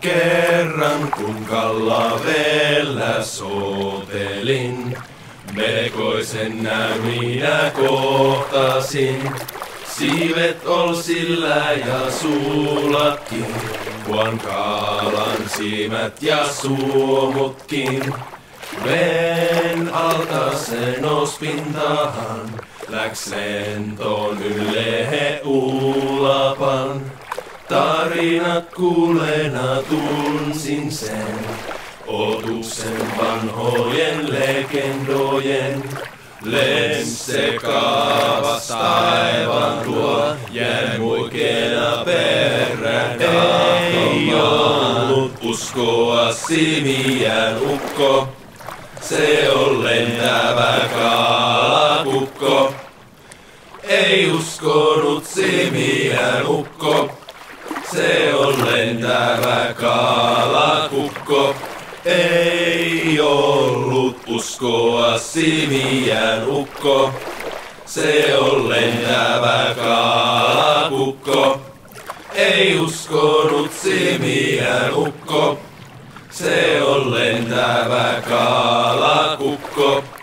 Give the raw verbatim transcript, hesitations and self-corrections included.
Kerran kun Kallavellä sootelin, melkoisen näyn minä kohtasin. Siivet ol sillä ja suulatkin, kuon kalan silmät ja suomutkin. Veen alta se nous pintahan, läks lentoon ylle uulapan. Tarinat kuulena tunsin sen, otuksen vanhojen legendojen. Lens se kaavas taivaan tuo, jäi muikeena perään. Ei ollut uskoa simiän ukko, se on lentävä kalakukko. Ei uskonut simiän ukko, se on lentävä kalakukko. Ei ollut uskoa simiän ukko, se on lentävä kalakukko. Ei uskonut simiän ukko, se on lentävä kalakukko.